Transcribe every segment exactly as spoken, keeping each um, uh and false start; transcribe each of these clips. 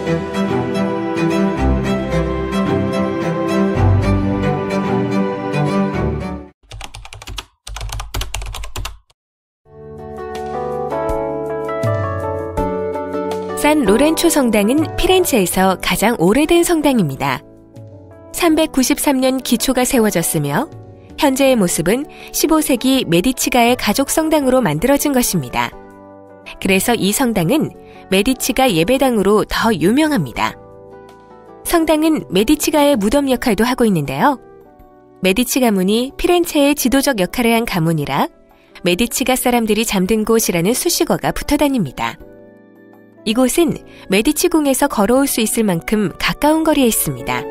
산 로렌초 성당은 피렌체에서 가장 오래된 성당입니다. 삼백구십삼 년 기초가 세워졌으며 현재의 모습은 십오 세기 메디치가의 가족 성당으로 만들어진 것입니다. 그래서 이 성당은 메디치가 예배당으로 더 유명합니다. 성당은 메디치가의 무덤 역할도 하고 있는데요. 메디치 가문이 피렌체의 지도적 역할을 한 가문이라 메디치가 사람들이 잠든 곳이라는 수식어가 붙어다닙니다. 이곳은 메디치 궁에서 걸어올 수 있을 만큼 가까운 거리에 있습니다.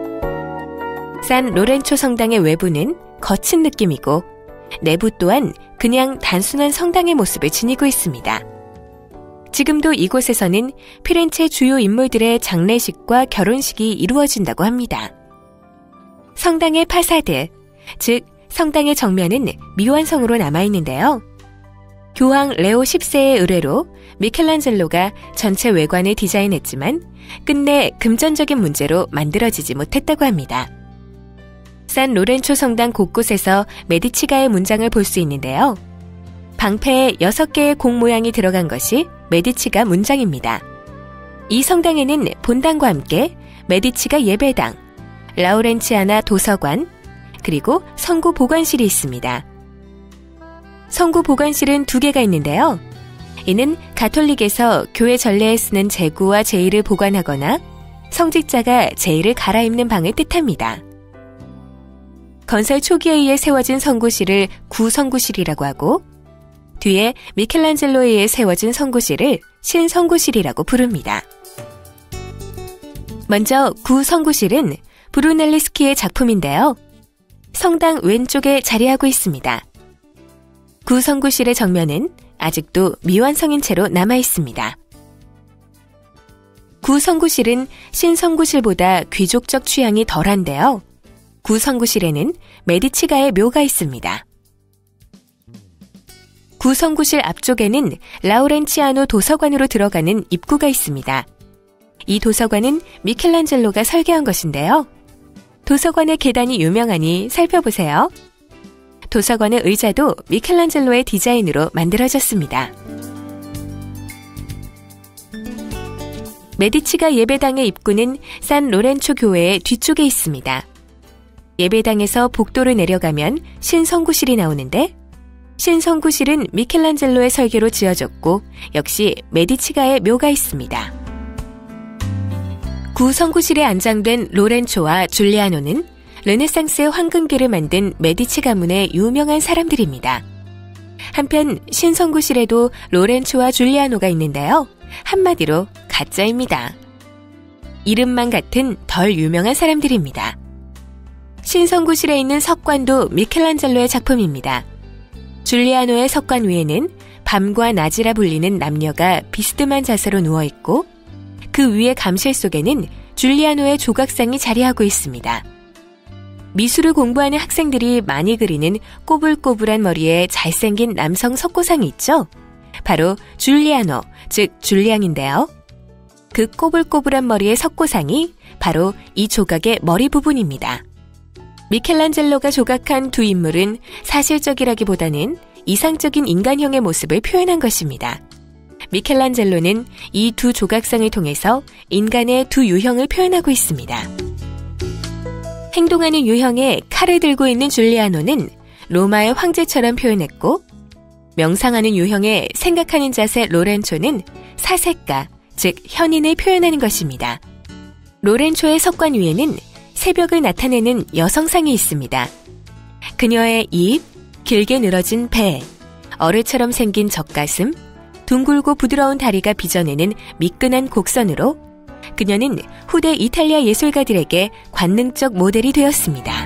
산 로렌초 성당의 외부는 거친 느낌이고 내부 또한 그냥 단순한 성당의 모습을 지니고 있습니다. 지금도 이곳에서는 피렌체 주요 인물들의 장례식과 결혼식이 이루어진다고 합니다. 성당의 파사드, 즉 성당의 정면은 미완성으로 남아있는데요. 교황 레오 십 세의 의뢰로 미켈란젤로가 전체 외관을 디자인했지만 끝내 금전적인 문제로 만들어지지 못했다고 합니다. 산 로렌초 성당 곳곳에서 메디치가의 문장을 볼 수 있는데요. 방패에 여섯 개의 공 모양이 들어간 것이 메디치가 문장입니다. 이 성당에는 본당과 함께 메디치가 예배당, 라우렌치아나 도서관, 그리고 성구 보관실이 있습니다. 성구 보관실은 두 개가 있는데요. 이는 가톨릭에서 교회 전례에 쓰는 제구와 제의를 보관하거나 성직자가 제의를 갈아입는 방을 뜻합니다. 건설 초기에 의해 세워진 성구실을 구성구실이라고 하고 뒤에 미켈란젤로에 의해 세워진 성구실을 신성구실이라고 부릅니다. 먼저 구성구실은 브루넬리스키의 작품인데요. 성당 왼쪽에 자리하고 있습니다. 구성구실의 정면은 아직도 미완성인 채로 남아있습니다. 구성구실은 신성구실보다 귀족적 취향이 덜한데요. 구성구실에는 메디치가의 묘가 있습니다. 구성구실 앞쪽에는 라우렌치아노 도서관으로 들어가는 입구가 있습니다. 이 도서관은 미켈란젤로가 설계한 것인데요. 도서관의 계단이 유명하니 살펴보세요. 도서관의 의자도 미켈란젤로의 디자인으로 만들어졌습니다. 메디치가 예배당의 입구는 산 로렌초 교회의 뒤쪽에 있습니다. 예배당에서 복도를 내려가면 신성구실이 나오는데 신성구실은 미켈란젤로의 설계로 지어졌고 역시 메디치가의 묘가 있습니다. 구성구실에 안장된 로렌초와 줄리아노는 르네상스의 황금기를 만든 메디치 가문의 유명한 사람들입니다. 한편 신성구실에도 로렌초와 줄리아노가 있는데요. 한마디로 가짜입니다. 이름만 같은 덜 유명한 사람들입니다. 신성구실에 있는 석관도 미켈란젤로의 작품입니다. 줄리아노의 석관 위에는 밤과 낮이라 불리는 남녀가 비스듬한 자세로 누워있고 그 위의 감실 속에는 줄리아노의 조각상이 자리하고 있습니다. 미술을 공부하는 학생들이 많이 그리는 꼬불꼬불한 머리에 잘생긴 남성 석고상이 있죠? 바로 줄리아노, 즉 줄리앙인데요. 그 꼬불꼬불한 머리의 석고상이 바로 이 조각의 머리 부분입니다. 미켈란젤로가 조각한 두 인물은 사실적이라기보다는 이상적인 인간형의 모습을 표현한 것입니다. 미켈란젤로는 이 두 조각상을 통해서 인간의 두 유형을 표현하고 있습니다. 행동하는 유형의 칼을 들고 있는 줄리아노는 로마의 황제처럼 표현했고 명상하는 유형의 생각하는 자세 로렌초는 사색가, 즉 현인을 표현하는 것입니다. 로렌초의 석관 위에는 새벽을 나타내는 여성상이 있습니다. 그녀의 입, 길게 늘어진 배, 어뢰처럼 생긴 젖가슴, 둥글고 부드러운 다리가 빚어내는 미끈한 곡선으로 그녀는 후대 이탈리아 예술가들에게 관능적 모델이 되었습니다.